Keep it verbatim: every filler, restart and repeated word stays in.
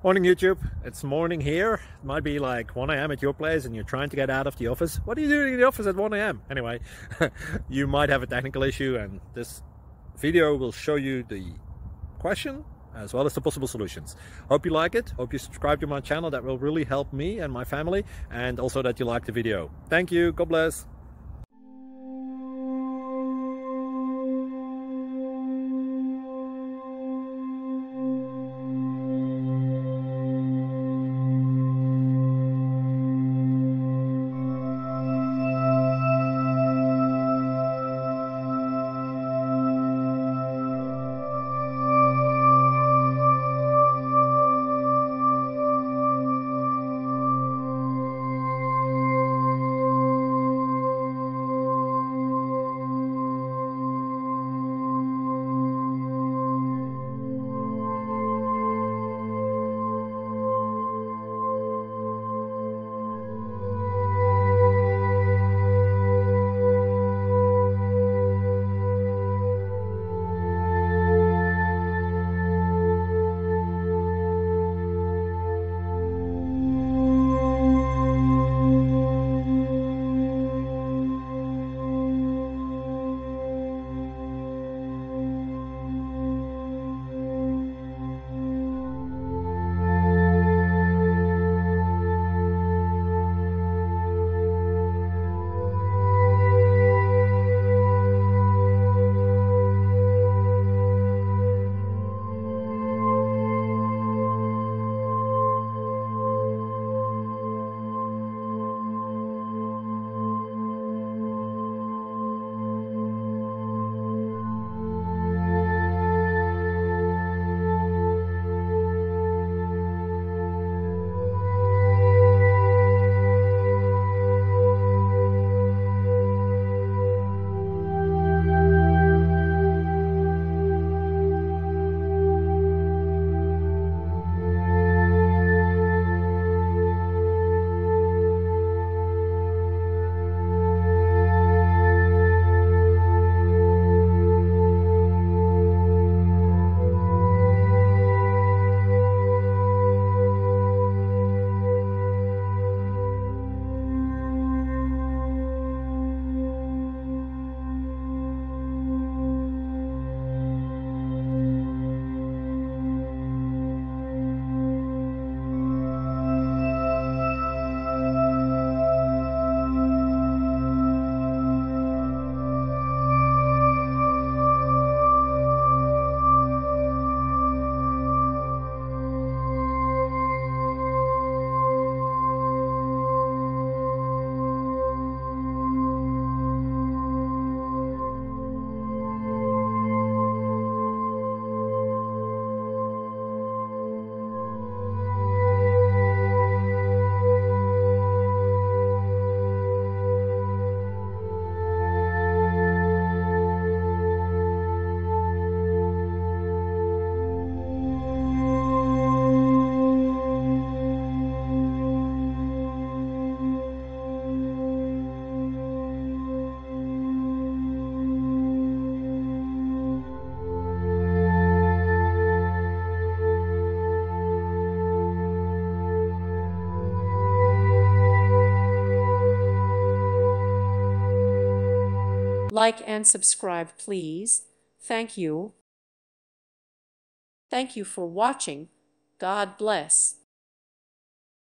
Morning YouTube, it's morning here. It might be like one A M at your place and you're trying to get out of the office. What are you doing in the office at one A M? Anyway, you might have a technical issue and this video will show you the question as well as the possible solutions. Hope you like it, hope you subscribe to my channel. That will really help me and my family, and also that you like the video. Thank you, God bless. Like and subscribe, please. Thank you. Thank you for watching. God bless.